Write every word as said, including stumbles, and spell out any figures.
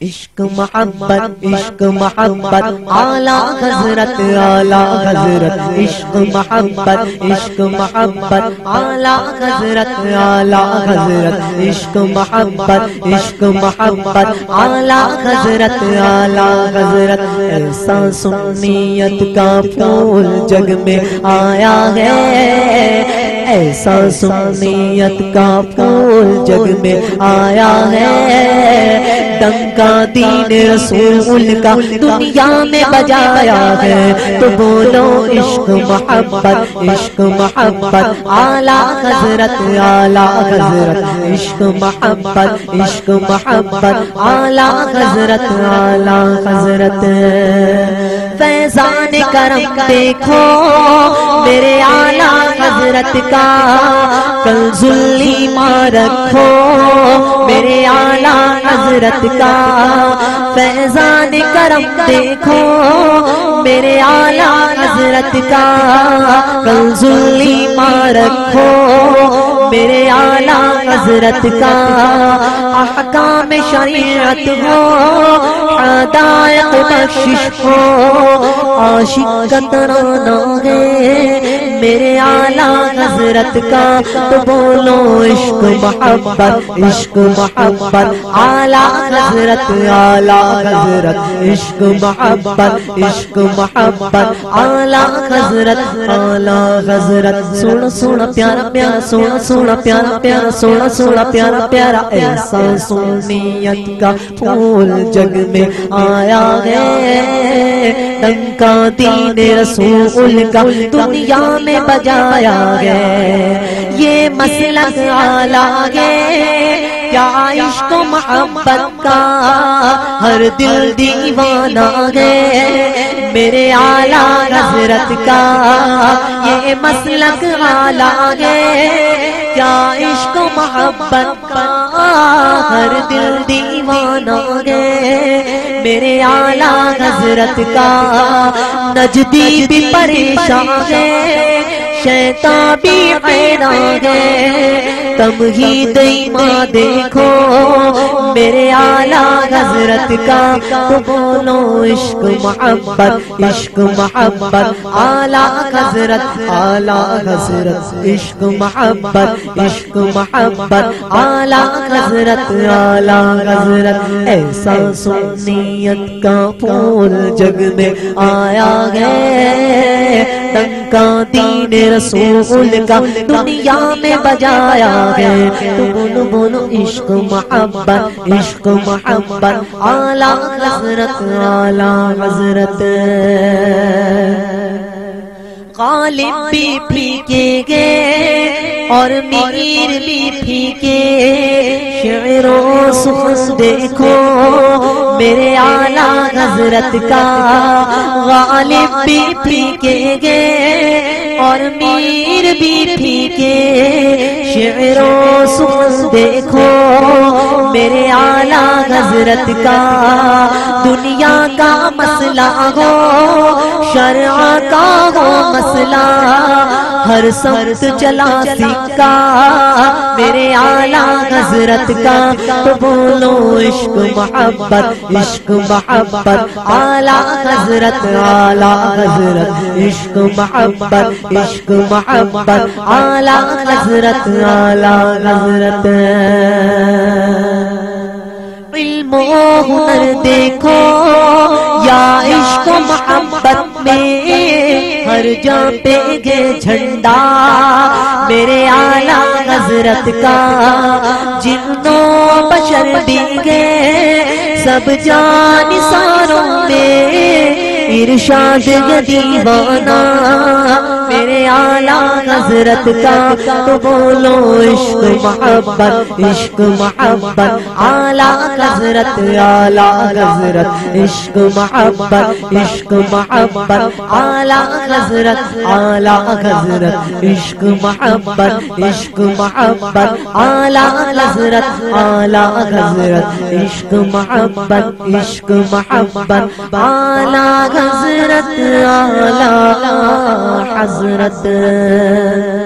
عشق محبت عشق محبت اعلیٰ حضرت اعلیٰ حضرت عشق محبت عشق محبت اعلیٰ حضرت اعلیٰ حضرت عشق محبت عشق محبت اعلیٰ حضرت اعلیٰ حضرت ایسا سنیت کا پھول جگ میں آیا ہے ایسا سنیت کا پھول جگ میں آیا ہے ڈنکا دین رسول کا دنیا میں بجایا ہے تو بولو عشق محبت عشق محبت اعلیٰ حضرت اعلیٰ حضرت عشق محبت عشق محبت اعلیٰ حضرت اعلیٰ حضرت فیضان کرم دیکھو میرے اعلیٰ حضرت کا کنزلی ماں رکھو میرے اعلیٰ حضرت کا فیضان کرم دیکھو میرے اعلیٰ حضرت کا کنزلی ماں رکھو میرے اعلیٰ حضرت کا احکام شریعت ہو ہدایت بخشش ہو عاشق کا ترانہ ہے میرے اعلیٰ حضرت کا تو بولو عشق محبت عشق محبت اعلیٰ حضرت اعلیٰ حضرت عشق محبت عشق محبت اعلیٰ حضرت اعلیٰ حضرت سونا سونا پیارا پیارا سونا سونا پیارا پیارا سونا سونا پیارا پیارا ایسا سنیت کا پھول جگ میں آیا ہے ڈنکا دین رسول کا دنیا میں بجایا ہے یہ مسلک اعلیٰ ہے کیا عشق و محبت کا ہر دل دیوانہ ہے میرے اعلیٰ حضرت کا یہ مسلک اعلیٰ ہے کیا عشق و محبت کا ہر دل دیوانہ ہے میرے اعلیٰ حضرت کا نجدی بھی پریشان ہے شیطان بھی حیران ہے تمہید ایمان دیکھو میرے اعلیٰ حضرت کا تو بولو عشق محبت عشق محبت اعلیٰ حضرت اعلیٰ حضرت عشق محبت عشق محبت اعلیٰ حضرت اعلیٰ حضرت ایسا سنیت کا پھول جگ میں آیا ہے ڈنکا دین رسول کا دنیا میں بجایا ہے تو بولو بولو عشق محبت عشق محبت اعلیٰ حضرت اعلیٰ حضرت غالب بھی پھیکے گے اور میر بھی پھیکے شعر و سخن دیکھو میرے اعلیٰ حضرت کا غالب بھی پھیکے گے اور میر بھی پھیکے شعر و سخن دیکھو میرے اعلیٰ حضرت کا دنیا کا مسئلہ ہو شرع کا ہو مسئلہ ہر سمت چلا سکا میرے اعلیٰ حضرت کا تو بولو عشق محبت عشق محبت اعلیٰ حضرت اعلیٰ حضرت عشق محبت عشق محبت اعلیٰ حضرت اعلیٰ حضرت علم و ہنر دیکھو یا عشق و محبت میں ہر جا پہ گے جھنڈا میرے اعلیٰ حضرت کا جنوں بشر بھی گے سب جان ساروں میں ارشاد یہ دیوانہ میرے اعلیٰ حضرت کا تو بولو عشق محبت عشق محبت اعلیٰ حضرت اعلیٰ حضرت عشق محبت عشق محبت اعلیٰ حضرت اعلیٰ حضرت عشق محبت عشق محبت اعلیٰ حضرت اعلیٰ حضرت عشق محبت عشق محبت اعلیٰ حضرت اعلیٰ حضرت